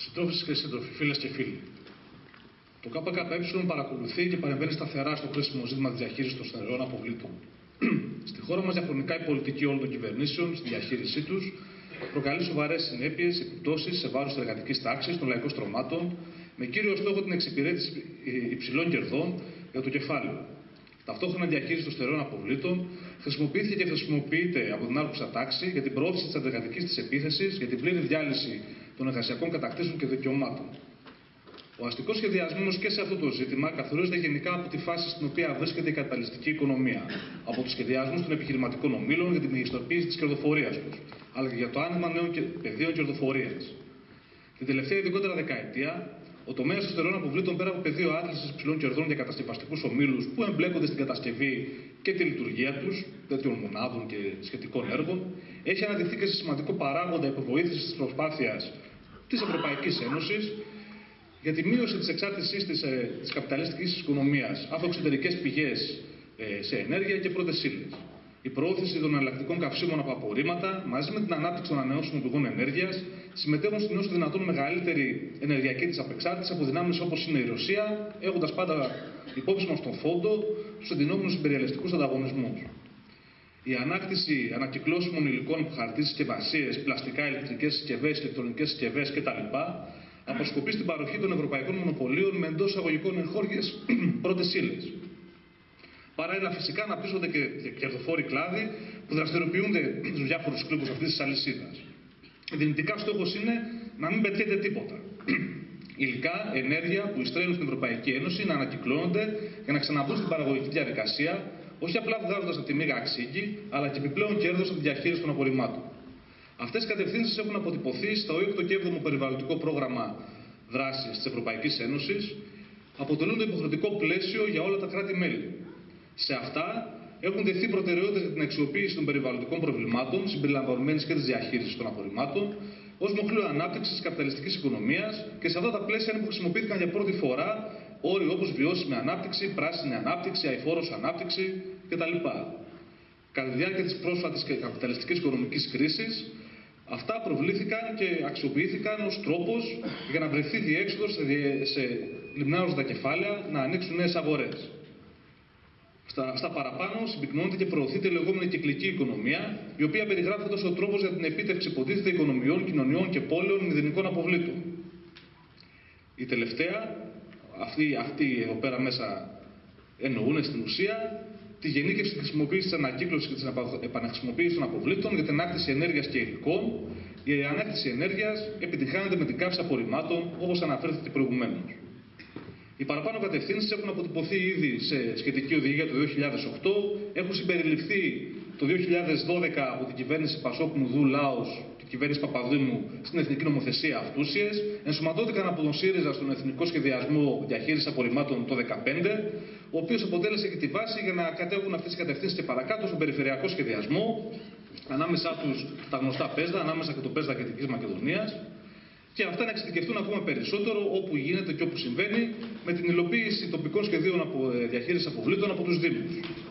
Συντρόφισσες και σύντροφοι, φίλες και φίλοι. Το ΚΚΕ παρακολουθεί και παρεμβαίνει σταθερά στο κρίσιμο ζήτημα της διαχείρισης των στερεών αποβλήτων. Στη χώρα μας, διαχρονικά, η πολιτική όλων των κυβερνήσεων στη διαχείρισή τους προκαλεί σοβαρές συνέπειες, επιπτώσεις σε βάρος της εργατικής τάξης, των λαϊκών στρωμάτων, με κύριο στόχο την εξυπηρέτηση υψηλών κερδών για το κεφάλαιο. Ταυτόχρονα, η διαχείριση των στερεών αποβλήτων χρησιμοποιήθηκε και χρησιμοποιείται από την άρχουσα τάξη για την προώθηση της αντεργατικής της επίθεσης, για την πλήρη διάλυση των εργασιακών κατακτήσεων και δικαιωμάτων. Ο αστικός σχεδιασμός και σε αυτό το ζήτημα καθορίζεται γενικά από τη φάση στην οποία βρίσκεται η καπιταλιστική οικονομία, από τους σχεδιασμούς των επιχειρηματικών ομίλων για τη μεγιστοποίηση της κερδοφορίας τους, αλλά και για το άνοιγμα νέων πεδίων κερδοφορίας. Την τελευταία, ειδικότερα δεκαετία, ο τομέας των στερεών αποβλήτων, πέρα από πεδίο άντλησης υψηλών κερδών για κατασκευαστικούς ομίλους που εμπλέκονται στην κατασκευή και τη λειτουργία τους, τέτοιων μονάδων και σχετικών έργων, έχει αναδειχθεί και σε σημαντικό παράγοντα υποβοήθησης της προσπάθειας της Ευρωπαϊκής Ένωσης για τη μείωση της εξάρτησής της καπιταλιστικής οικονομίας από εξωτερικές πηγές σε ενέργεια και πρώτες ύλες. Η προώθηση των εναλλακτικών καυσίμων από απορρίμματα, μαζί με την ανάπτυξη των ανανεώσιμων πηγών ενέργειας, συμμετέχουν στην όσο δυνατόν μεγαλύτερη ενεργειακή της απεξάρτηση από δυνάμεις όπως είναι η Ρωσία, έχοντας πάντα υπόψη μας τον φόντο στους εντυνόμενους imperiαλιστικούς ανταγωνισμούς. Η ανάκτηση ανακυκλώσιμων υλικών από χαρτί συσκευασίες, πλαστικά, ηλεκτρικές συσκευές, ηλεκτρονικές συσκευές κτλ. Αποσκοπεί στην παροχή των ευρωπαϊκών μονοπωλίων με εντός εισαγωγικών εγχώριες πρώτες ύλες. Παράλληλα, φυσικά, αναπτύσσονται και κερδοφόροι κλάδοι που δραστηριοποιούνται στους διάφορους κλάδους αυτής της αλυσίδας. Δυνητικά, στόχος είναι να μην πετιέται τίποτα. Υλικά, ενέργεια που ειστρέφουν στην Ευρωπαϊκή Ένωση να ανακυκλώνονται για να ξαναμπούν στην παραγωγική διαδικασία, όχι απλά βγάζοντας από τη μήγα αξίγκη, αλλά και επιπλέον κέρδος από τη διαχείριση των απορριμμάτων. Αυτές οι κατευθύνσεις έχουν αποτυπωθεί στο 6ο και 7ο περιβαλλοντικό πρόγραμμα δράσης της Ευρωπαϊκής Ένωσης, αποτελούν το υποχρεωτικό πλαίσιο για όλα τα κράτη-μέλη. Σε αυτά έχουν τεθεί προτεραιότητες για την αξιοποίηση των περιβαλλοντικών προβλημάτων, συμπεριλαμβανομένης και της διαχείρισης των απορριμμάτων, ως μοχλό ανάπτυξης της καπιταλιστικής οικονομίας, και σε αυτά τα πλαίσια είναι που χρησιμοποιήθηκαν για πρώτη φορά όροι όπως βιώσιμη ανάπτυξη, πράσινη ανάπτυξη, αειφόρος ανάπτυξη κτλ. Κατά τη διάρκεια της πρόσφατης και καπιταλιστικής οικονομικής κρίσης, αυτά προβλήθηκαν και αξιοποιήθηκαν ως τρόπος για να βρεθεί διέξοδος σε λιμνάζοντα κεφάλαια να ανοίξουν νέες αγορές. Στα παραπάνω συμπυκνώνεται και προωθείται η λεγόμενη κυκλική οικονομία, η οποία περιγράφεται ως ο τρόπος για την επίτευξη υποτίθεται οικονομιών, κοινωνιών και πόλεων μηδενικών αποβλήτων. Η τελευταία, αυτοί εδώ πέρα μέσα εννοούν στην ουσία τη γενίκευση της χρησιμοποίησης της ανακύκλωσης και της επαναχρησιμοποίησης των αποβλήτων για την ανάκτηση ενέργειας και υλικών. Η ανάκτηση ενέργειας επιτυγχάνεται με την καύση απορριμμάτων, όπως αναφέρθηκε προηγουμένως. Οι παραπάνω κατευθύνσεις έχουν αποτυπωθεί ήδη σε σχετική οδηγία το 2008, έχουν συμπεριληφθεί το 2012 από την κυβέρνηση Πασόκ Μουδού Λάος, την κυβέρνηση Παπαδήμου, στην Εθνική Νομοθεσία αυτούσιες, ενσωματώθηκαν από τον ΣΥΡΙΖΑ στον Εθνικό Σχεδιασμό Διαχείρισης Απορριμμάτων το 2015, ο οποίος αποτέλεσε και τη βάση για να κατέβουν αυτές οι κατευθύνσεις και παρακάτω στον περιφερειακό σχεδιασμό, ανάμεσά τους τα γνωστά ΠΕΣΔΑ, ανάμεσα και το ΠΕΣΔΑ Κεντρικής Μακεδονίας. Και αυτά να εξειδικευτούν ακόμα περισσότερο όπου γίνεται και όπου συμβαίνει με την υλοποίηση τοπικών σχεδίων διαχείρισης αποβλήτων από τους Δήμους.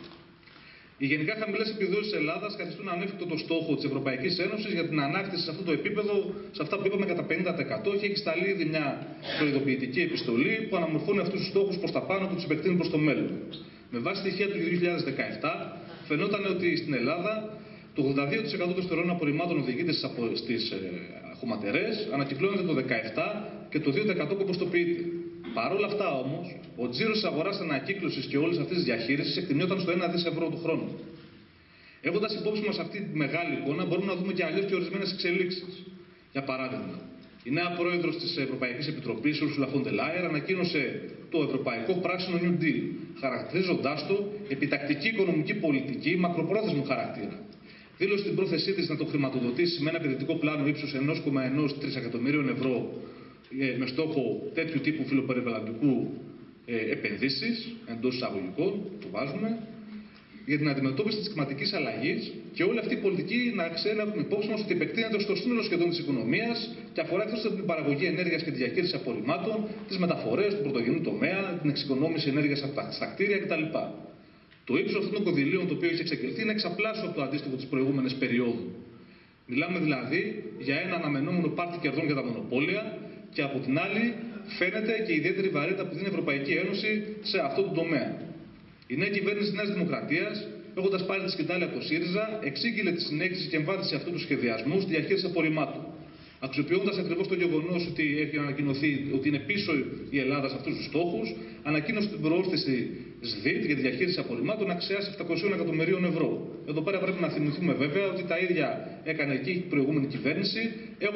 Οι γενικά χαμηλές επιδόσεις της Ελλάδας καθιστούν ανέφικτο το στόχο της Ευρωπαϊκής Ένωσης για την ανάκτηση σε αυτό το επίπεδο, σε αυτά που είπαμε κατά 50%, και έχει σταλεί ήδη μια προειδοποιητική επιστολή που αναμορφώνει αυτούς τους στόχους προς τα πάνω και τους επεκτείνει προς το μέλλον. Με βάση στοιχεία του 2017, φαινόταν ότι στην Ελλάδα το 82% των στερεών απορριμμάτων οδηγείται στις χωματερές, ανακυκλώνεται το 17% και το 2% κομποστοποιείται. Παρ' όλα αυτά όμως, ο τζίρος της αγοράς ανακύκλωσης και όλης αυτής της διαχείρισης εκτιμιόταν στο 1 δις ευρώ του χρόνου. Έχοντας υπόψη μας αυτή τη μεγάλη εικόνα, μπορούμε να δούμε και αλλιώς και ορισμένες εξελίξεις. Για παράδειγμα, η νέα πρόεδρος της Ευρωπαϊκής Επιτροπής, Ursula von der Leyen, ανακοίνωσε το Ευρωπαϊκό Πράσινο New Deal, χαρακτηρίζοντάς το επιτακτική οικονομική πολιτική μακροπρόθεσμου χαρακτήρα. Δήλωσε την πρόθεσή της να το χρηματοδοτήσει με ένα επενδυτικό πλάνο ύψους 1,1 τρισεκατομμυρίων ευρώ με στόχο τέτοιου τύπου φιλοπεριβαλλοντικού επενδύσεις, εντός εισαγωγικών, το βάζουμε, για την αντιμετώπιση της κλιματικής αλλαγής, και όλη αυτή η πολιτική να έχουμε υπόψη μας ότι επεκτείνεται στο σύνολο σχεδόν της οικονομίας και αφορά τόσο την παραγωγή ενέργειας και τη διαχείριση απορριμμάτων, τις μεταφορές, του πρωτογενού τομέα, την εξοικονόμηση ενέργειας στα κτίρια κτλ. Το ύψος αυτών των κονδυλίων το οποίο έχει εξαγγελθεί είναι εξαπλάσιο από το αντίστοιχο της προηγούμενης περίοδου. Μιλάμε δηλαδή για ένα αναμενόμενο πάρτι κερδών για τα μονοπόλια και από την άλλη φαίνεται και η ιδιαίτερη βαρύτητα που δίνει η Ευρωπαϊκή Ένωση σε αυτό το τομέα. Η νέα κυβέρνηση της Νέας Δημοκρατίας, έχοντας πάρει τη σκητάλη από το ΣΥΡΙΖΑ, εξήγηλε τη συνέχιση και εμβάθυνση αυτού του σχεδιασμού στη διαχείριση απορριμμάτων. Αξιοποιώντας ακριβώς το γεγονός ότι έχει ανακοινωθεί ότι είναι πίσω η Ελλάδα σε αυτούς τους στόχους, ανακοίνωσε την προώθηση ΣΔΙΤ για τη διαχείριση απορριμμάτων αξιάς 700 εκατομμυρίων ευρώ. Εδώ πέρα πρέπει να θυμηθούμε βέβαια ότι τα ίδια έκανε και η προηγούμενη κυβέρνηση,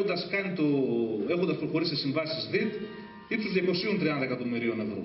έχοντας προχωρήσει σε συμβάσεις ΣΔΙΤ ύψους 230 εκατομμυρίων ευρώ.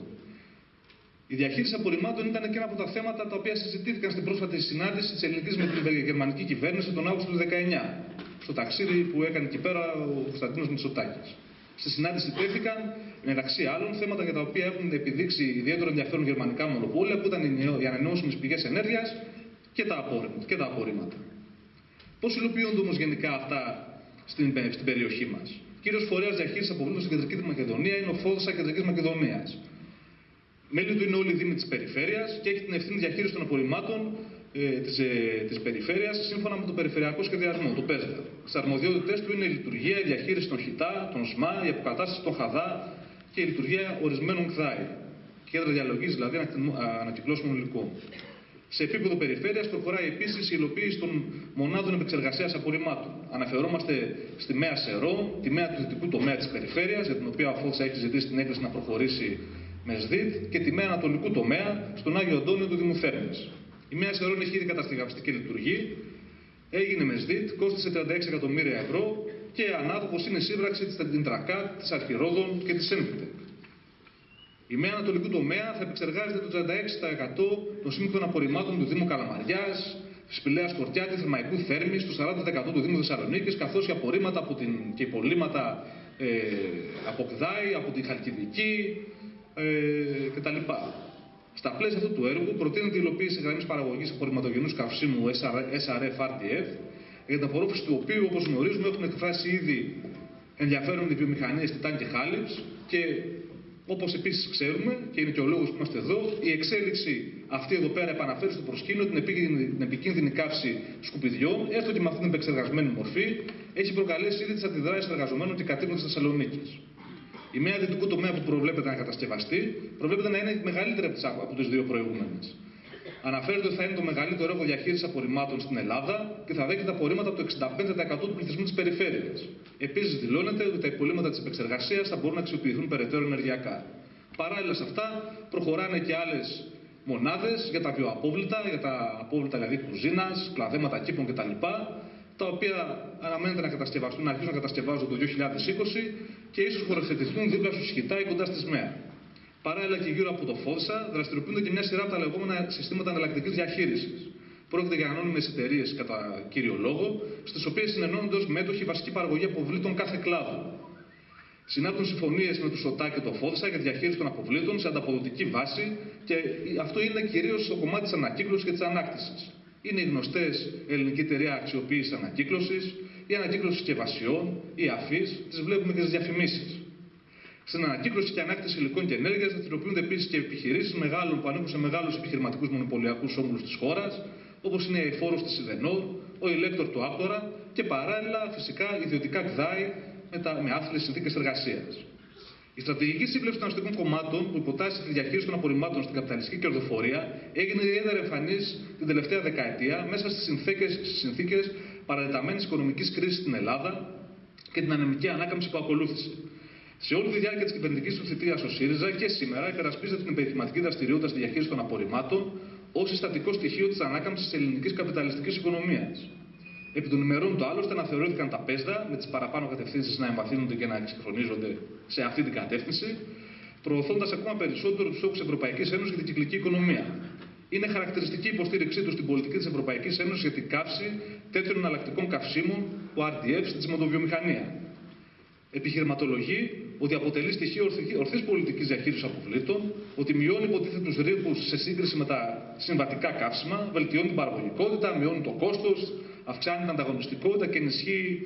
Η διαχείριση απορριμμάτων ήταν και ένα από τα θέματα τα οποία συζητήθηκαν στην πρόσφατη συνάντηση της ελληνικής με την γερμανική κυβέρνηση τον Αύγουστο του 2019, στο ταξίδι που έκανε εκεί πέρα ο Κωνσταντίνος Μητσοτάκης. Στη συνάντηση τέθηκαν, μεταξύ άλλων, θέματα για τα οποία έχουν επιδείξει ιδιαίτερο ενδιαφέρον γερμανικά μονοπόλια, που ήταν οι ανανεώσιμες πηγές ενέργειας και τα απορρίμματα. Πώς υλοποιούνται όμως γενικά αυτά στην περιοχή μας? Κύριος φορέας διαχείρισης αποβλήτων στην Κεντρική Μακεδονία είναι ο ΦΟΔΣΑ Κεντρικής Μακεδονίας. Μέλη του είναι όλοι οι δήμοι της περιφέρειας και έχει την ευθύνη διαχείρισης των απορριμμάτων της περιφέρειας σύμφωνα με τον περιφερειακό σχεδιασμό, το ΠΕΣΔΑ. Στις αρμοδιότητες του είναι η λειτουργία, η διαχείριση των ΧΙΤΑ, των ΣΜΑ, η αποκατάσταση των ΧΑΔΑ και η λειτουργία ορισμένων ΚΔΑΗ, κέντρα διαλογής δηλαδή ανακυκλώσιμων υλικών. Σε επίπεδο περιφέρειας προχωράει επίσης η υλοποίηση των μονάδων επεξεργασίας απορριμμάτων. Αναφερόμαστε στη ΜΕΑ ΣΕΡΟ, τη ΜΕΑ του δυτικού τομέα της περιφέρειας, για την οποία ο ΦΟΔΣΑ έχει ζητήσει την έγκριση να προχωρήσει με ΣΔΙΤ, και τη ΜΕΑ Ανατολικού τομέα στον Άγιο Αντώνιο του Δήμου Θέρμης. Η ΜΕΑ ΣΕΡΟ έχει ήδη κατασκευαστεί και λειτουργεί, έγινε με ΣΔΙΤ, κόστισε 36 εκατομμύρια ευρώ και ανάδοχος είναι η σύμπραξη της Τεντρακάτ, της Αρχιρόδων και της ΕΝΒΙΤΕΚ. Η ΜΕΑ Ανατολικού τομέα θα επεξεργάζεται το 36% των σύγχρονων απορριμμάτων του Δήμου Καλαμαριάς, της Πηλαίας Χορτιάτη, Θερμαϊκού Θέρμης, το 40% του Δήμου Θεσσαλονίκης, καθώς και απορρίμματα και υπολείμματα από ΚΔΑΗ, από τη Χαλκιδική κτλ. Στα πλαίσια αυτού του έργου προτείνεται η υλοποίηση γραμμής παραγωγής απορριμματογενούς καυσίμου SRF-RDF, για την απορρόφηση του οποίου, όπως γνωρίζουμε, έχουν εκφράσει ήδη ενδιαφέρον οι βιομηχανίες Τιτάν και Χάλιψ, και όπως επίσης ξέρουμε, και είναι και ο λόγος που είμαστε εδώ, η εξέλιξη αυτή εδώ πέρα επαναφέρει στο προσκήνιο την επικίνδυνη καύση σκουπιδιών, έστω και με αυτή την επεξεργασμένη μορφή, έχει προκαλέσει ήδη τις αντιδράσεις των εργαζομένων και κατοίκων της Θεσσαλονίκης. Η ΜΕΑ Δυτικού τομέα που προβλέπεται να κατασκευαστεί, προβλέπεται να είναι μεγαλύτερη από τις δύο προηγούμενες. Αναφέρεται ότι θα είναι το μεγαλύτερο έργο διαχείρισης απορριμμάτων στην Ελλάδα και θα δέχεται απορρίμματα από το 65% του πληθυσμού της περιφέρειας. Επίσης, δηλώνεται ότι τα υπολείμματα της επεξεργασίας θα μπορούν να αξιοποιηθούν περαιτέρω ενεργειακά. Παράλληλα σε αυτά, προχωράνε και άλλες μονάδες για τα βιοαπόβλητα, για τα απόβλητα δηλαδή κουζίνας, κλαδέματα κήπων κτλ., τα οποία αναμένεται να αρχίσουν να κατασκευάζονται το 2020 και ίσως χωροθετηθούν δίπλα στους ΧΙΤΑ ή κοντά στις ΜΕΑ. Παράλληλα και γύρω από το ΦΟΔΣΑ δραστηριοποιούνται και μια σειρά από τα λεγόμενα συστήματα εναλλακτικής διαχείρισης. Πρόκειται για ανώνυμες εταιρείες κατά κύριο λόγο, στις οποίες συνενώνονται ως μέτοχοι βασική παραγωγή αποβλήτων κάθε κλάδου. Συνάπτουν συμφωνίες με τους ΣΟΤΑ και το ΦΟΔΣΑ για τη διαχείριση των αποβλήτων σε ανταποδοτική βάση, και αυτό είναι κυρίως στο κομμάτι της ανακύκλωσης και της ανάκτησης. Είναι οι γνωστές ελληνική εταιρεία αξιοποίησης ανακύκλωσης, η ανακύκλωση συσκευασιών, η αφής, τις βλέπουμε και στις διαφημίσεις. Στην ανακύκλωση και ανάκτηση υλικών και ενέργειας δραστηριοποιούνται επίσης και επιχειρήσεις μεγάλων που ανήκουν σε μεγάλους επιχειρηματικούς μονοπωλιακούς όμιλους της χώρας, όπως είναι η Φόρος της Ιδενόρ, ο Ηλέκτορ του Άκτορα και παράλληλα φυσικά ιδιωτικά ΚΔΑΗ με άθλιες συνθήκες εργασίας. Η στρατηγική σύμπλευση των αστικών κομμάτων που υποτάσσει τη διαχείριση των απορριμμάτων στην καπιταλιστική κερδοφορία έγινε ιδιαίτερα εμφανής την τελευταία δεκαετία μέσα στις συνθήκες παρατεταμένης οικονομικής κρίσης στην Ελλάδα και την ανεμική ανάκαμψη που ακολούθησε. Σε όλη τη διάρκεια της κυβερνητικής του θητείας ο ΣΥΡΙΖΑ και σήμερα υπερασπίζεται την επιχειρηματική δραστηριότητα στη διαχείριση των απορριμμάτων ως συστατικό στοιχείο της ανάκαμψης της ελληνικής καπιταλιστικής οικονομίας. Επί των ημερών του άλλωστε αναθεωρήθηκαν τα ΠΕΣΔΑ με τις παραπάνω κατευθύνσεις να εμβαθύνονται και να εξυγχρονίζονται σε αυτή την κατεύθυνση, προωθώντας ακόμα περισσότερο τους στόχους της Ευρωπαϊκής Ένωσης για την κυκλική οικονομία. Είναι χαρακτηριστική η υποστήριξή του στην πολιτική της Ευρωπαϊκής Ένωσης για την καύση τέτοιων εναλλακτικών καυσίμων, ο RDF, στην τσιμεντοβιομηχανία. Επιχειρηματολογεί ότι αποτελεί στοιχείο ορθής πολιτικής διαχείρισης αποβλήτων, ότι μειώνει υποτίθεται τους ρήπους σε σύγκριση με τα συμβατικά καύσιμα, βελτιώνει την παραγωγικότητα, μειώνει το κόστος, αυξάνει την ανταγωνιστικότητα και ενισχύει,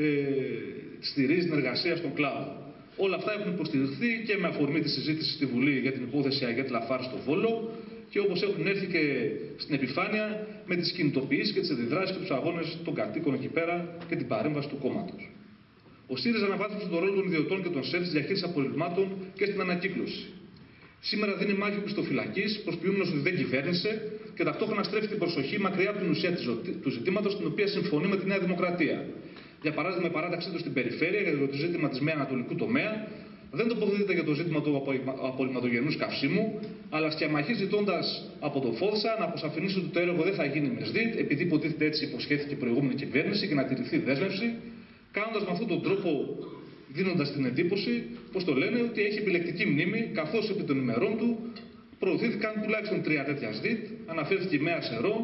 στηρίζει την εργασία στον κλάδο. Όλα αυτά έχουν υποστηριχθεί και με αφορμή τη συζήτηση στη Βουλή για την υπόθεση Αγιέτ Λαφάρ στο Βόλο, και όπως έχουν έρθει και στην επιφάνεια με τις κινητοποιήσεις και τις αντιδράσεις και τους αγώνες των κατοίκων εκεί πέρα και την παρέμβαση του κόμματος. Ο ΣΥΡΙΖΑ αναβάθμισε τον ρόλο των ιδιωτών και των ΣΕΦ στη διαχείριση απορριμμάτων και στην ανακύκλωση. Σήμερα δίνει μάχη οπισθοφυλακής, προσποιούμενος ότι δεν κυβέρνησε και ταυτόχρονα στρέφει την προσοχή μακριά από την ουσία του ζητήματος, την οποία συμφωνεί με τη Νέα Δημοκρατία. Για παράδειγμα, η παράταξή του στην περιφέρεια για το ζήτημα της ΜΕΑ Ανατολικού τομέα δεν τοποθετείται για το ζήτημα του απορριμματογενούς καυσίμου, αλλά σκιαμαχεί ζητώντας από το ΦΟΔΣΑ να αποσαφηνίσει ότι το έργο δεν θα γίνει με ΣΔΙΤ, επειδή υποτίθεται έτσι υποσχέθηκε η προηγούμενη κυβέρνηση και να τηρηθεί δέσμευση, κάνοντας με αυτόν τον τρόπο, δίνοντας την εντύπωση, πως το λένε, ότι έχει επιλεκτική μνήμη, καθώς επί των ημερών του προωθήθηκαν τουλάχιστον 3 τέτοια ΣΔΙΤ, αναφέρθηκε η ΜΕΑ Σερών,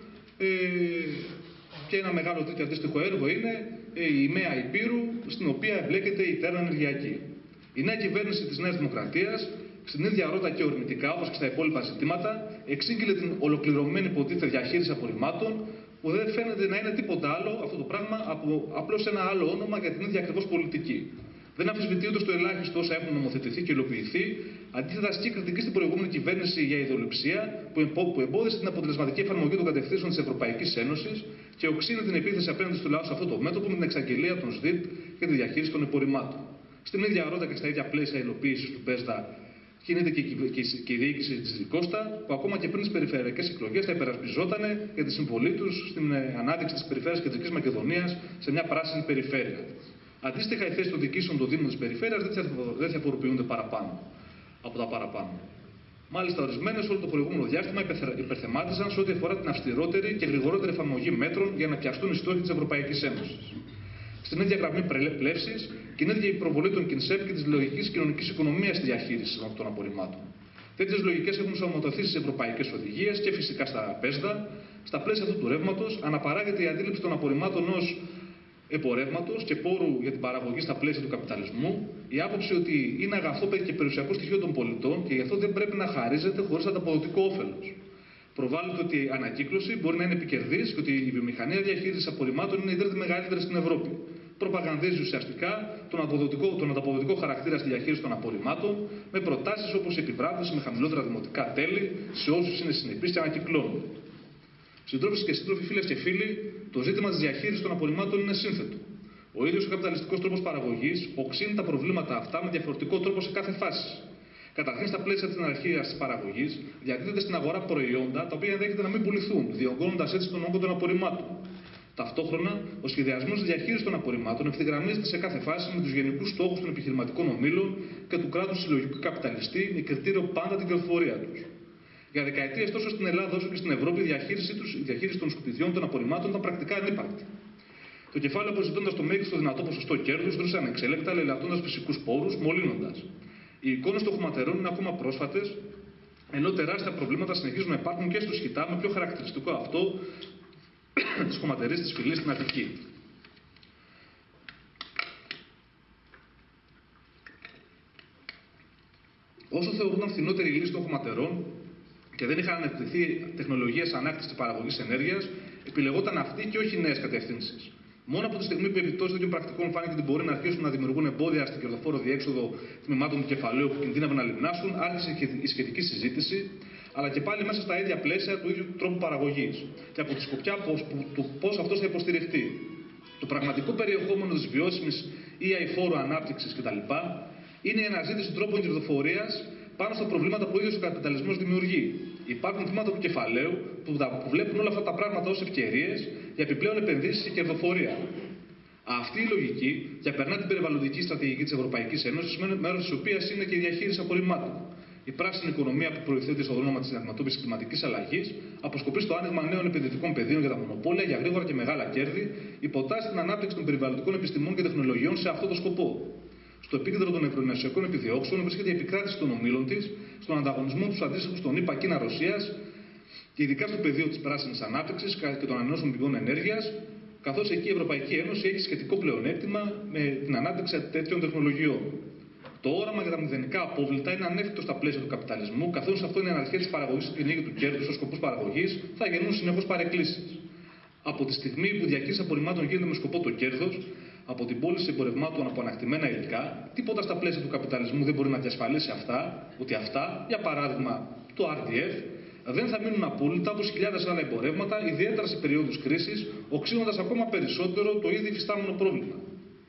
και ένα μεγάλο τέτοιο αντίστοιχο έργο είναι η ΜΕΑ Υπήρου, στην οποία εμπλέκεται η Τέρνα Ενεργειακή. Η νέα κυβέρνηση της Νέας Δημοκρατίας, στην ίδια ρότα και ορμητικά, όπως και στα υπόλοιπα ζητήματα, εξήγηλε την ολοκληρωμένη υποτίθεται διαχείριση απορριμμάτων, που δεν φαίνεται να είναι τίποτα άλλο αυτό το πράγμα από απλώς ένα άλλο όνομα για την ίδια ακριβώς πολιτική. Δεν αμφισβητεί ούτε στο ελάχιστο όσα έχουν νομοθετηθεί και υλοποιηθεί, αντίθετα ασκεί κριτική στην προηγούμενη κυβέρνηση για ιδεολειψία που εμπόδισε την αποτελεσματική εφαρμογή των κατευθύνσεων της Ευρωπαϊκής Ένωσης και οξύνει την επίθεση απέναντι στο λαό σε αυτό το μέτωπο με την εξαγγελία των ΣΔΙΤ και τη διαχείριση των απορριμμάτων. Στην ίδια ρότα και στα ίδια πλαίσια υλοποίηση του ΠΕΣΔΑ κινείται και η διοίκηση της Δικώστα, που ακόμα και πριν τις περιφερειακές εκλογές θα υπερασπιζόταν για τη συμβολή τους στην ανάδειξη της περιφέρειας Κεντρικής Μακεδονίας σε μια πράσινη περιφέρεια. Αντίστοιχα, οι θέσεις των διοικήσεων των Δήμων της περιφέρειας δεν διαφοροποιούνται από τα παραπάνω. Μάλιστα, ορισμένες όλο το προηγούμενο διάστημα υπερθεμάτιζαν σε ό,τι αφορά την αυστηρότερη και γρηγορότερη εφαρμογή μέτρων για να πιαστούν οι στόχοι της Ευρωπαϊκής Ένωσης. Στην ίδια γραμμή πλεύσης κινείται η προβολή των ΚΙΝΣΕΠ και της λογικής κοινωνικής οικονομίας στη διαχείριση των απορριμμάτων. Τέτοιες λογικές έχουν σωματωθεί στις ευρωπαϊκές οδηγίες και φυσικά στα ΠΕΣΔΑ. Στα πλαίσια αυτού του ρεύματος αναπαράγεται η αντίληψη των απορριμμάτων ως εμπορεύματος και πόρου για την παραγωγή στα πλαίσια του καπιταλισμού, η άποψη ότι είναι αγαθό και περιουσιακό στοιχείο των πολιτών και γι' αυτό δεν πρέπει να χαρίζεται χωρίς ανταποδοτικό όφελος. Προβάλλεται ότι η ανακύκλωση μπορεί να είναι επικερδής και ότι η βιομηχανία διαχείρισης απορριμμάτων είναι η τρίτη μεγαλύτερη στην Ευρώπη. Προπαγανδίζει ουσιαστικά τον ανταποδοτικό χαρακτήρα στη διαχείριση των απορριμμάτων με προτάσεις όπως η επιβράβευση με χαμηλότερα δημοτικά τέλη σε όσους είναι συνεπείς και ανακυκλώνουν. Συντρόφισσες και σύντροφοι, φίλες και φίλοι, το ζήτημα της διαχείρισης των απορριμμάτων είναι σύνθετο. Ο ίδιος ο καπιταλιστικός τρόπος παραγωγής οξύνει τα προβλήματα αυτά με διαφορετικό τρόπο σε κάθε φάση. Καταρχήν, στα πλαίσια της αναρχίας της παραγωγής, διαδίδονται στην αγορά προϊόντα τα οποία ενδέχεται να μην πουληθούν, διωγγώνοντας έτσι τον όγκο των απορριμμάτων. Ταυτόχρονα, ο σχεδιασμός της διαχείρισης των απορριμμάτων ευθυγραμμίζεται σε κάθε φάση με τους γενικούς στόχους των επιχειρηματικών ομίλων και του κράτους συλλογικού καπιταλιστή, με κριτήριο πάντα την κερδοφορία τους. Για δεκαετίες, τόσο στην Ελλάδα όσο και στην Ευρώπη, η διαχείριση των σκουπιδιών των απορριμμάτων ήταν πρακτικά ανύπαρκτη. Το κεφάλαιο, αποζητώντας το μέγιστο δυνατό ποσοστό κέρδους, δρούσε ανεξέλεκτα, λαιλατώντας φυσικούς πόρους, μολύνοντας. Οι εικόνες των χωματερών είναι ακόμα πρόσφατες, ενώ τεράστια προβλήματα συνεχίζουν να υπάρχουν και στο Σχιτά, με πιο χαρακτηριστικό αυτό της χωματερής της Φυλής στην Αττική. Όσο θεωρούνταν φθηνότερη η λύση των χωματερών και δεν είχαν ανεπτυθεί τεχνολογίες ανάκτησης και παραγωγής ενέργειας, επιλεγόταν αυτή και όχι νέες κατευθύνσεις. Μόνο από τη στιγμή που οι επιπτώσεις τέτοιων πρακτικών φάνηκε ότι μπορεί να αρχίσουν να δημιουργούν εμπόδια στην κερδοφόρο διέξοδο τμήματων του κεφαλαίου που κινδύνευαν να λιμνάσουν, άρχισε η σχετική συζήτηση, αλλά και πάλι μέσα στα ίδια πλαίσια του ίδιου τρόπου παραγωγής και από τη σκοπιά του πώς αυτός θα υποστηριχτεί. Το πραγματικό περιεχόμενο της βιώσιμης ή αειφόρου ανάπτυξης κτλ. Είναι η αναζήτηση τρόπων κερδοφορίας πάνω στα προβλήματα που ο ίδιος ο καπιταλισμός δημιουργεί. Υπάρχουν τμήματα του κεφαλαίου που βλέπουν όλα αυτά τα πράγματα ως ευκαιρίες για επιπλέον επενδύσεις και κερδοφορία. Αυτή η λογική διαπερνά την περιβαλλοντική στρατηγική της Ευρωπαϊκής Ένωσης, μέρος της οποίας είναι και η διαχείριση απορριμμάτων. Η πράσινη οικονομία που προωθείται στο δρόμο της αντιμετώπισης κλιματικής αλλαγής αποσκοπεί στο άνοιγμα νέων επενδυτικών πεδίων για τα μονοπόλια, για γρήγορα και μεγάλα κέρδη, υποτάσσει την ανάπτυξη των περιβαλλοντικών επιστημών και τεχνολογιών σε αυτό το σκοπό. Στο επίκεντρο των ευρωενωσιακών επιδιώξεων βρίσκεται η επικράτηση των ομίλων της, στον ανταγωνισμό του αντίστοιχου των ΗΠΑ, Κίνα, Ρωσίας και ειδικά στο πεδίο της πράσινης ανάπτυξης και των ανανεώσιμων πηγών ενέργειας, καθώς εκεί η Ευρωπαϊκή Ένωση έχει σχετικό πλεονέκτημα με την ανάπτυξη τέτοιων τεχνολογιών. Το όραμα για τα μηδενικά απόβλητα είναι ανέφικτο στα πλαίσια του καπιταλισμού, καθώς αυτό είναι αναρχές της παραγωγής και κυνήγη του κέρδους στους σκοπούς παραγωγής, θα γεννούν συνεχώς παρεκκλήσεις. Από τη στιγμή που η διαχείριση απορριμμάτων γίνεται με σκοπό το κέρδος, από την πώληση εμπορευμάτων από ανακτημένα υλικά, τίποτα στα πλαίσια του καπιταλισμού δεν μπορεί να διασφαλίσει ότι αυτά, για παράδειγμα το RDF, δεν θα μείνουν απόλυτα όπως χιλιάδες άλλα εμπορεύματα, ιδιαίτερα σε περίοδους κρίσης, οξύνοντας ακόμα περισσότερο το ήδη υφιστάμενο πρόβλημα.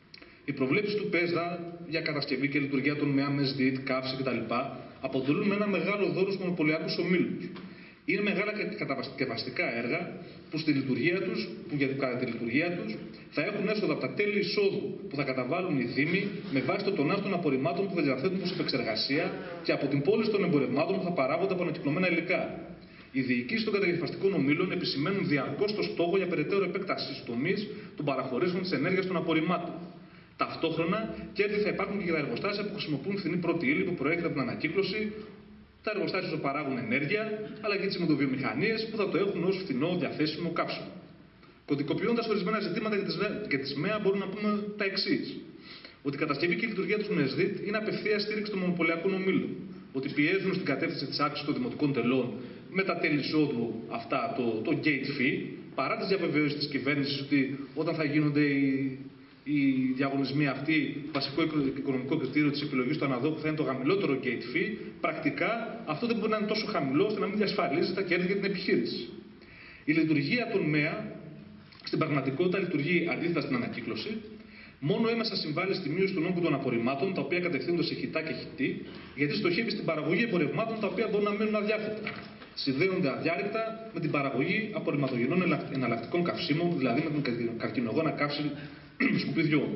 Οι προβλέψεις του ΠΕΣΔΑ για κατασκευή και λειτουργία των ΜΕΑ, ΜΕΣΔΙΤ, καύση κτλ. Αποτελούν ένα μεγάλο δώρο στους μονοπωλιακούς ομίλους. Είναι μεγάλα και βαστικά έργα που, κατά τη λειτουργία τους θα έχουν έσοδα από τα τέλη εισόδου που θα καταβάλουν οι Δήμοι με βάση το τονάζ των απορριμμάτων που θα διαθέτουν προς επεξεργασία και από την πώληση των εμπορευμάτων που θα παράγονται από ανακυκλωμένα υλικά. Οι διοικήσεις των κατασκευαστικών ομίλων επισημαίνουν διαρκώς το στόχο για περαιτέρω επέκταση στους τομείς των παραχωρήσεων της ενέργειας των απορριμμάτων. Ταυτόχρονα, κέρδη θα υπάρχουν και για τα εργοστάσια που χρησιμοποιούν φθηνή πρώτη ύλη που προέρχεται από την ανακύκλωση, τα εργοστάσια που παράγουν ενέργεια, αλλά και τις σηματοβιομηχανίες που θα το έχουν ως φθηνό διαθέσιμο καύσιμο. Κωδικοποιώντας ορισμένα ζητήματα για τις ΜΕΑ, μπορούμε να πούμε τα εξής. Ότι η κατασκευή και η λειτουργία του ΜΕΣΔΙΤ είναι απευθείας στήριξη των μονοπωλιακών ομίλων. Ότι πιέζουν στην κατεύθυνση της αύξησης των δημοτικών τελών με τα τέλη εισόδου αυτά, το gate fee, παρά τις διαβεβαιώσεις της κυβέρνησης ότι όταν θα γίνονται οι διαγωνισμοί αυτοί, βασικό οικονομικό κριτήριο της επιλογής του αναδόχου θα είναι το χαμηλότερο gate fee, πρακτικά αυτό δεν μπορεί να είναι τόσο χαμηλό ώστε να μην διασφαλίζει τα κέρδη για την επιχείρηση. Η λειτουργία των ΜΕΑ στην πραγματικότητα λειτουργεί αντίθετα στην ανακύκλωση. Μόνο έμεσα συμβάλλει στη μείωση των όγκου των απορριμμάτων, τα οποία κατευθύνονται σε χυτά και χυτή, γιατί στοχεύει στην παραγωγή εμπορευμάτων τα οποία μπορούν να μείνουν αδιάφετα. Συνδέονται αδιάρρηκτα με την παραγωγή απορριμματογενών εναλλακτικών καυσίμων, δηλαδή με την καρκινογόνα καύση σκουπιδιών.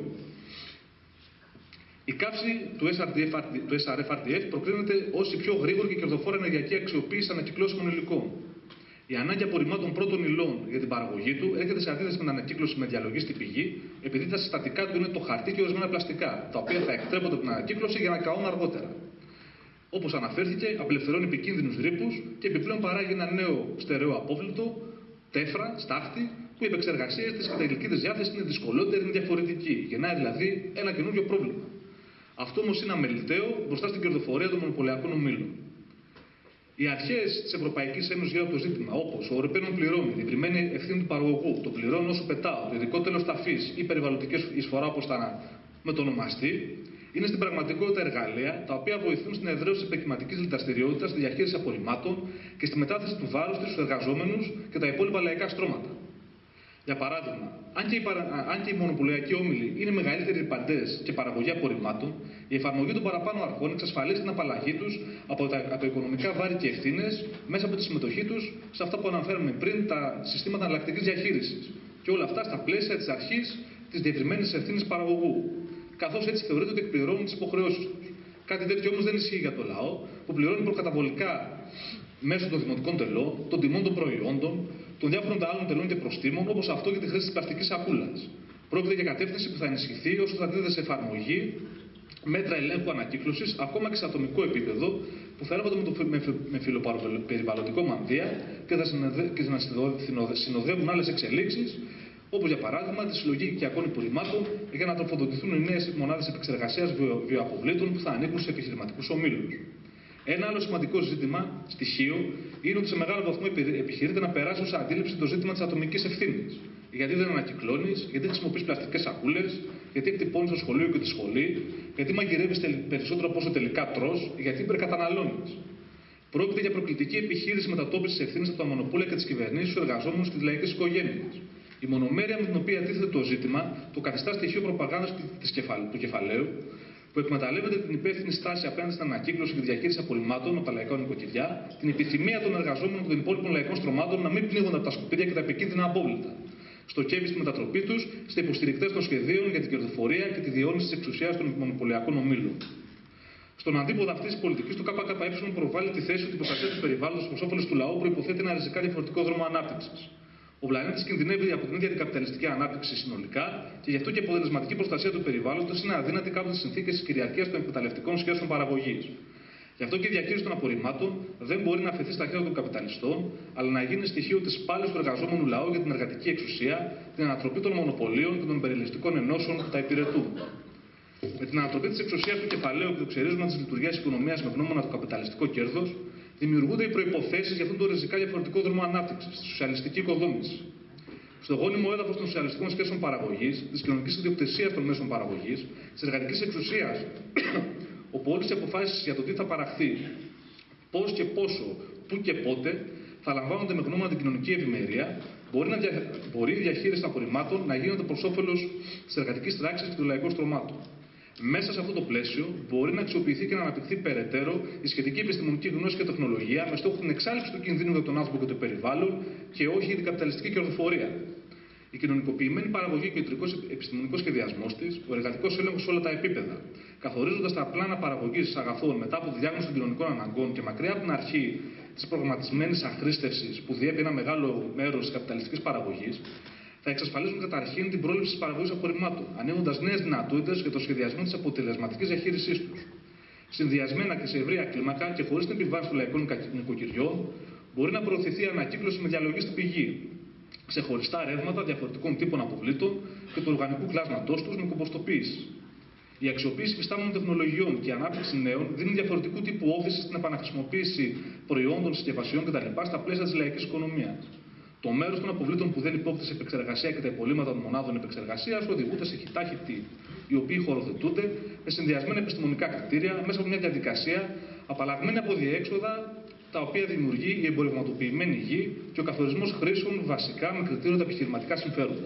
Η καύση του SRF-RDF προκρίνεται ως η πιο γρήγορη και κερδοφόρα ενεργειακή αξιοποίηση ανακυκλώσιμων υλικών. Η ανάγκη απορριμμάτων πρώτων υλών για την παραγωγή του έρχεται σε αντίθεση με την ανακύκλωση με διαλογή στην πηγή, επειδή τα συστατικά του είναι το χαρτί και ορισμένα πλαστικά, τα οποία θα εκτρέπονται από την ανακύκλωση για να καούν αργότερα. Όπως αναφέρθηκε, απελευθερώνει επικίνδυνους ρήπους και επιπλέον παράγει ένα νέο στερεό απόβλητο, τέφρα, στάχτη, που η επεξεργασία της και τα υλική της διάθεση είναι δυσκολότερη, είναι διαφορετική. Γεννάει δηλαδή ένα καινούριο πρόβλημα. Αυτό όμως είναι αμεληταίο μπροστά στην κερδοφορία των μονοπωλιακών ομίλων. Οι αρχές της Ευρωπαϊκής Ένωσης για το ζήτημα, όπως ο ορυπαίνων πληρώνει, διευρυμένη ευθύνη του παραγωγού, το πληρώνω όσο πετάω, το ειδικό τέλος ταφής ή περιβαλλοντικές εισφορά όπως τα μετονομαστεί, είναι στην πραγματικότητα εργαλεία τα οποία βοηθούν στην εδραίωση της επαγγελματικής δραστηριότητας, στη διαχείριση απορριμμάτων και στη μετάθεση του βάρους στους εργαζόμενους και τα υπόλοιπα λαϊκά στρώματα. Για παράδειγμα, αν και οι μονοπωλιακοί όμιλοι είναι μεγαλύτεροι ρυπαντές και παραγωγή απορριμμάτων, η εφαρμογή των παραπάνω αρχών εξασφαλίζει την απαλλαγή τους από τα οικονομικά βάρη και ευθύνες μέσα από τη συμμετοχή τους σε αυτά που αναφέραμε πριν, τα συστήματα εναλλακτικής διαχείρισης. Και όλα αυτά στα πλαίσια της αρχής της διευρυμένης ευθύνης παραγωγού. Καθώς έτσι θεωρείται ότι εκπληρώνουν τις υποχρεώσεις τους. Κάτι τέτοιο όμως δεν ισχύει για το λαό, που πληρώνει προκαταβολικά μέσω των δημοτικών τελών, των τιμών των προϊόντων, των διάφορων άλλων τελών και προστίμων, όπως αυτό για τη χρήση της πλαστικής σακούλας. Πρόκειται για κατεύθυνση που θα ενισχυθεί όσο θα δίδεται σε εφαρμογή μέτρα ελέγχου ανακύκλωσης, ακόμα και σε ατομικό επίπεδο, που θα έρχονται με φιλοπεριβαλλοντικό μανδύα και θα συνοδεύουν άλλες εξελίξεις, όπως για παράδειγμα τη συλλογή οικιακών υπολειμμάτων για να τροφοδοτηθούν οι νέες μονάδες επεξεργασίας βιοαποβλήτων που θα ανήκουν σε επιχειρηματικούς ομίλους. Ένα άλλο σημαντικό στοιχείο, είναι ότι σε μεγάλο βαθμό επιχειρείται να περάσει ως αντίληψη το ζήτημα της ατομικής ευθύνης. Γιατί δεν ανακυκλώνεις, γιατί χρησιμοποιείς πλαστικές σακούλες, γιατί εκτυπώνεις το σχολείο και τη σχολή, γιατί μαγειρεύεις περισσότερο από όσο τελικά τρως, γιατί υπερκαταναλώνεις. Πρόκειται για προκλητική επιχείρηση μετατόπισης ευθύνης από τα μονοπόλια και τις κυβερνήσεις στους εργαζόμενους και τις λαϊκές οικογένειες. Η μονομέρεια με την οποία τίθεται το ζήτημα το καθιστά στοιχείο προπαγάνδας του κεφαλαίου, που εκμεταλλεύεται την υπεύθυνη στάση απέναντι στην ανακύκλωση και τη διαχείριση απορριμμάτων από τα λαϊκά νοικοκυριά, την επιθυμία των εργαζόμενων των υπόλοιπων λαϊκών στρωμάτων να μην πνίγονται από τα σκουπίδια και τα επικίνδυνα απόβλητα. Στοχεύει στη μετατροπή τους σε υποστηρικτές των σχεδίων για την κερδοφορία και τη διαιώνιση της εξουσίας των μονοπωλιακών ομίλων. Στον αντίποδα αυτή τη πολιτική, το ΚΚΕ προβάλλει τη θέση ότι η προστασία του περιβάλλοντος προς όφελος του λαού προϋποθέτει ένα ριζικά διαφορετικό δρόμο ανάπτυξης. Ο πλανήτης κινδυνεύει από την ίδια την καπιταλιστική ανάπτυξη συνολικά και γι' αυτό και η αποτελεσματική προστασία του περιβάλλοντος είναι αδύνατη κάτω από τις συνθήκες της κυριαρχίας των εκμεταλλευτικών σχέσεων παραγωγής. Γι' αυτό και η διαχείριση των απορριμμάτων δεν μπορεί να αφαιθεί στα χέρια των καπιταλιστών, αλλά να γίνει στοιχείο της πάλης του εργαζόμενου λαού για την εργατική εξουσία, την ανατροπή των μονοπωλίων και των υπερελιστικών ενώσεων που τα υπηρετούν. Με την ανατροπή της εξουσίας του κεφαλαίου και το ξερίζωμα της λειτουργίας της οικονομίας με γνώμονα το καπιταλιστικό κέρδος, δημιουργούνται οι προϋποθέσεις για αυτόν τον ριζικά διαφορετικό δρόμο ανάπτυξης, τη σοσιαλιστική οικοδόμηση. Στο γόνιμο έδαφος των σοσιαλιστικών σχέσεων παραγωγής, της κοινωνικής ιδιοκτησίας των μέσων παραγωγής, της εργατικής εξουσίας, όπου όλες οι αποφάσεις για το τι θα παραχθεί, πώς και πόσο, πού και πότε, θα λαμβάνονται με γνώμονα την κοινωνική ευημερία, Μπορεί η διαχείριση των απορριμμάτων να γίνεται προς όφελος της εργατικής τάξης και των λαϊκών στρωμάτων. Μέσα σε αυτό το πλαίσιο μπορεί να αξιοποιηθεί και να αναπτυχθεί περαιτέρω η σχετική επιστημονική γνώση και τεχνολογία με στόχο την εξάλληψη του κινδύνου για τον άνθρωπο και το περιβάλλον και όχι την καπιταλιστική κερδοφορία. Η κοινωνικοποιημένη παραγωγή και ο κεντρικός επιστημονικός σχεδιασμός της, ο εργατικός έλεγχος σε όλα τα επίπεδα, καθορίζοντας τα πλάνα παραγωγής αγαθών μετά από διάγνωση των κοινωνικών αναγκών και μακριά από την αρχή της προγραμματισμένης αχρήστευσης που διέπει ένα μεγάλο μέρος της καπιταλιστικής παραγωγής, θα εξασφαλίζουν καταρχήν την πρόληψη της παραγωγής απορριμμάτων, ανοίγοντας νέες δυνατότητες για το σχεδιασμό της αποτελεσματικής διαχείρισής τους. Συνδυασμένα και σε ευρεία κλίμακα και χωρίς την επιβάρυνση των λαϊκών νοικοκυριών, μπορεί να προωθηθεί η ανακύκλωση με διαλογή στην πηγή, σε χωριστά ρεύματα διαφορετικών τύπων αποβλήτων και του οργανικού κλάσματός τους με κομποστοποίηση. Η αξιοποίηση υφιστάμενων τεχνολογιών και η ανάπτυξη νέων δίνει διαφορετικού τύπου όθηση στην επαναχρησιμοποίηση προϊόντων, συσκευασιών κτλ. Στα πλαίσια της λαϊκής οικονομίας. Το μέρος των αποβλήτων που δεν υπόκειται σε επεξεργασία και τα υπολείμματα των μονάδων επεξεργασίας οδηγούνται σε χιτάχητοι, οι οποίοι χωροθετούνται με συνδυασμένα επιστημονικά κριτήρια μέσα από μια διαδικασία απαλλαγμένη από διέξοδα τα οποία δημιουργεί η εμπορευματοποιημένη γη και ο καθορισμός χρήσεων βασικά με κριτήριο τα επιχειρηματικά συμφέροντα.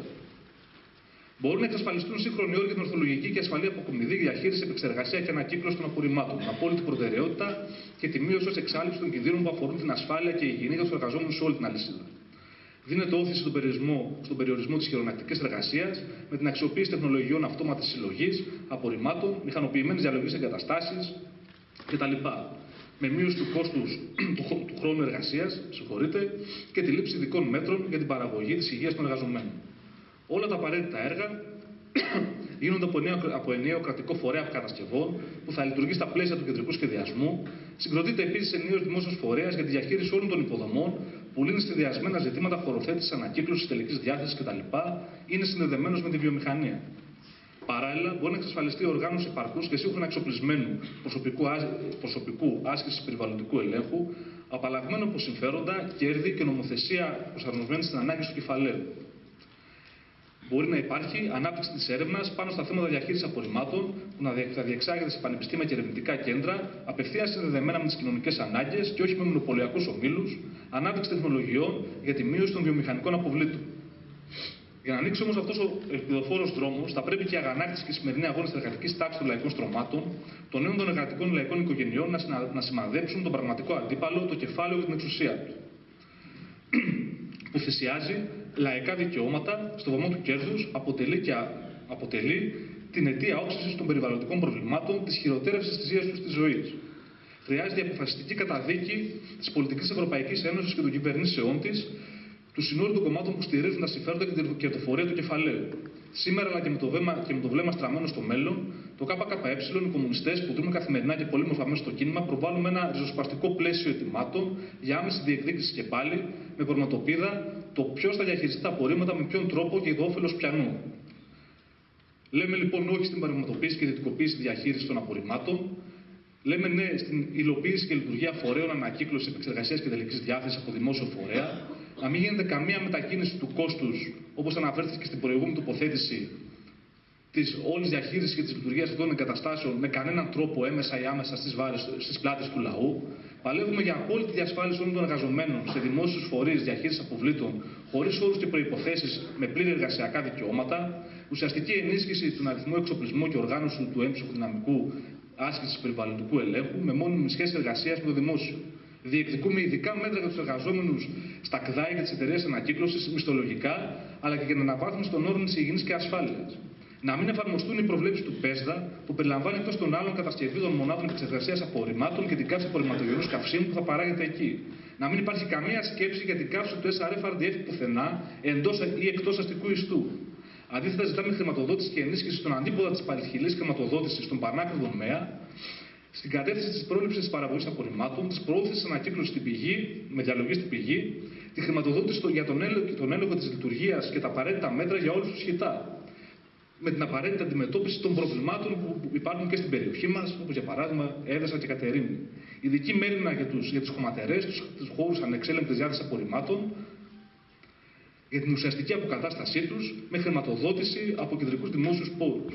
Μπορούν να εξασφαλιστούν σύγχρονοι όροι για την ορθολογική και ασφαλή αποκομιδή διαχείριση, επεξεργασία και ανακύκλωση των απορριμμάτων, με απόλυτη προτεραιότητα και τη μείωση ως εξάλληψη των κινδύνων που αφορούν την ασφάλεια και υγιεινή για τους εργαζόμενους σε όλη την αλυσίδα. Δίνεται όθηση στον περιορισμό της χειρονακτικής εργασίας με την αξιοποίηση τεχνολογιών αυτόματης συλλογής, απορριμμάτων, μηχανοποιημένης διαλογής εγκαταστάσεις κτλ. Με μείωση του κόστους του χρόνου εργασίας και τη λήψη ειδικών μέτρων για την παραγωγή της υγείας των εργαζομένων. Όλα τα απαραίτητα έργα γίνονται από ενιαίο κρατικό φορέα κατασκευών που θα λειτουργεί στα πλαίσια του κεντρικού σχεδιασμού. Συγκροτείται επίσης ενιαίος δημόσιος φορέας για τη διαχείριση όλων των υποδομών που λύνει συνδυασμένα ζητήματα χωροθέτησης, ανακύκλωσης, τελικής διάθεσης κτλ. Είναι συνδεδεμένος με τη βιομηχανία. Παράλληλα, μπορεί να εξασφαλιστεί η οργάνωση επαρκούς και σύγχρονα εξοπλισμένου προσωπικού άσκησης περιβαλλοντικού ελέγχου, απαλλαγμένο από συμφέροντα, κέρδη και νομοθεσία προσαρμοσμένη στην ανάγκη του κεφαλαίου. Μπορεί να υπάρχει ανάπτυξη της έρευνας πάνω στα θέματα διαχείρισης απορριμμάτων που θα διεξάγεται σε πανεπιστήμια και ερευνητικά κέντρα, απευθείας συνδεδεμένα με τις κοινωνικές ανάγκες και όχι με μονοπωλιακούς ομίλους, ανάπτυξη τεχνολογιών για τη μείωση των βιομηχανικών αποβλήτων. Για να ανοίξει όμως αυτός ο ελπιδοφόρος δρόμος, θα πρέπει και η αγανάκτηση και η σημερινή αγώνα της εργατικής τάξης των λαϊκών στρωμάτων, των νέων των εργατικών λαϊκών οικογενειών να σημαδέψουν τον πραγματικό αντίπαλο, το κεφάλαιο και την εξουσία του. Που θυσιάζει λαϊκά δικαιώματα στο βωμό του κέρδους, αποτελεί την αιτία όξυνσης των περιβαλλοντικών προβλημάτων, της χειροτέρευσης της υγείας τους της ζωής. Χρειάζεται η αποφασιστική καταδίκη της πολιτικής της Ευρωπαϊκής Ένωσης και των κυβερνήσεών της, του συνόλου των κομμάτων που στηρίζουν τα συμφέροντα και την κερδοφορία του κεφαλαίου. Σήμερα, αλλά και με το βλέμμα στραμμένο στο μέλλον, το ΚΚΕ, οι κομμουνιστές που δρούμε καθημερινά και πολύμορφα μέσα στο κίνημα, προβάλλουμε ένα ριζοσπαστικό πλαίσιο ετοιμάτων για άμεση διεκδίκηση και πάλι, με προνοτοπίδα το ποιος θα διαχειριστεί τα απορρίμματα, με ποιον τρόπο και για το όφελος ποιανού. Λέμε λοιπόν όχι στην παραδειγματοποίηση και ιδιωτικοποίηση διαχείριση των απορριμμάτων. Λέμε ναι στην υλοποίηση και λειτουργία φορέων ανακύκλωσης, επεξεργασίας και τελικής διάθεσης από δημόσιο φορέα. Να μην γίνεται καμία μετακίνηση του κόστους, όπως αναφέρθηκε και στην προηγούμενη τοποθέτηση, της όλης διαχείρισης και της λειτουργίας αυτών των εγκαταστάσεων με κανέναν τρόπο έμεσα ή άμεσα στις πλάτες του λαού. Παλεύουμε για απόλυτη διασφάλιση όλων των εργαζομένων σε δημόσιους φορείς διαχείρισης αποβλήτων, χωρίς όρους και προϋποθέσεις, με πλήρη εργασιακά δικαιώματα. Ουσιαστική ενίσχυση του αριθμού εξοπλισμού και οργάνωση του έμψυχου δυναμικού άσκησης περιβαλλοντικού ελέγχου, με μόνιμη σχέση εργασίας με το δημόσιο. Διεκδικούμε ειδικά μέτρα για τους εργαζόμενους στα ΚΔΑ και τις εταιρείες ανακύκλωσης μισθολογικά, αλλά και για την αναβάθμιση των όρων της υγιεινής και ασφάλειας. Να μην εφαρμοστούν οι προβλέψεις του ΠΕΣΔΑ, που περιλαμβάνει εκτός των άλλων κατασκευή των μονάδων επεξεργασίας απορριμμάτων και την καύση απορριμματογενούς καυσίμου που θα παράγεται εκεί. Να μην υπάρχει καμία σκέψη για την καύση του SRF-RDF πουθενά, εντός ή εκτός αστικού ιστού. Αντίθετα, ζητάμε χρηματοδότηση και ενίσχυση των αντίποδα της παρεχηλής χρηματοδότησης στον πανάκριβο τομέα, στην κατεύθυνση της πρόληψης της παραγωγής απορριμμάτων, της προώθησης ανακύκλωσης στην πηγή, με διαλογή στην πηγή, τη χρηματοδότηση για τον έλεγχο της λειτουργίας και τα απαραίτητα μέτρα για όλους τους χιτά. Με την απαραίτητη αντιμετώπιση των προβλημάτων που υπάρχουν και στην περιοχή μας, όπως για παράδειγμα Έδεσα και Κατερίνη. Ειδική μέρημνα για τις χωματερές, τους χώρους ανεξέλεγκτης διάθεσης απορριμμάτων, για την ουσιαστική αποκατάστασή τους, με χρηματοδότηση από κεντρικούς δημόσιους πόρους.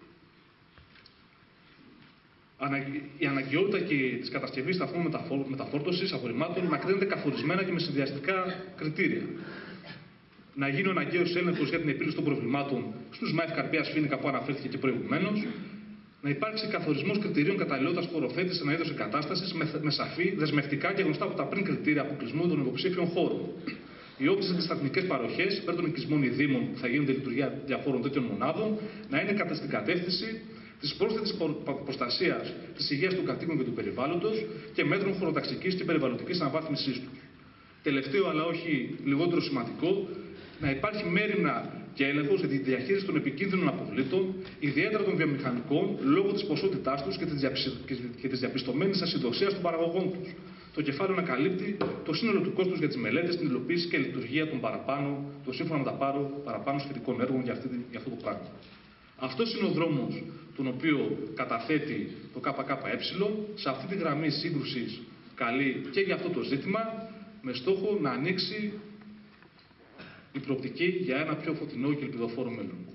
Η αναγκαιότητα και της κατασκευής σταθμών μεταφόρτωσης απορριμμάτων να κρίνεται καθορισμένα και με συνδυαστικά κριτήρια. να γίνει ο αναγκαίος έλεγχος για την επίλυση των προβλημάτων στους ΜΑΕΦ Καρπίας Φοίνικα που αναφέρθηκε και προηγουμένως, να υπάρξει καθορισμός κριτηρίων καταλληλότητας που οροθέτησε ένα είδος εγκατάστασης με σαφή, δεσμευτικά και γνωστά από τα πριν κριτήρια αποκλεισμού των υποψήφιων χώρων. Οι όποιες αντισταθμικές παροχές, πέρα των οικισμών ή δήμων που θα γίνονται λειτουργία διαφόρων τέτοιων μονάδων, να είναι κατά στην κατεύθυνση της πρόσθετης προστασίας της υγείας των κατοίκων και του περιβάλλοντος και μέτρων χωροταξικής και περιβαλλοντικής αναβάθμισής τους. Τελευταίο, αλλά όχι λιγότερο σημαντικό, να υπάρχει μέριμνα και έλεγχος για τη διαχείριση των επικίνδυνων αποβλήτων, ιδιαίτερα των βιομηχανικών, λόγω της ποσότητάς τους και της διαπιστωμένης ασυνδοσίας των παραγωγών τους. Το κεφάλαιο ανακαλύπτει το σύνολο του κόστους για τις μελέτες, την υλοποίηση και λειτουργία των σύμφωνα με τα παραπάνω σχετικών έργων για αυτό το πράγμα. Αυτός είναι ο δρόμος τον οποίο καταθέτει το ΚΚΕ, σε αυτή τη γραμμή σύγκρουσης καλή και για αυτό το ζήτημα, με στόχο να ανοίξει η προοπτική για ένα πιο φωτεινό και ελπιδοφόρο μέλλον.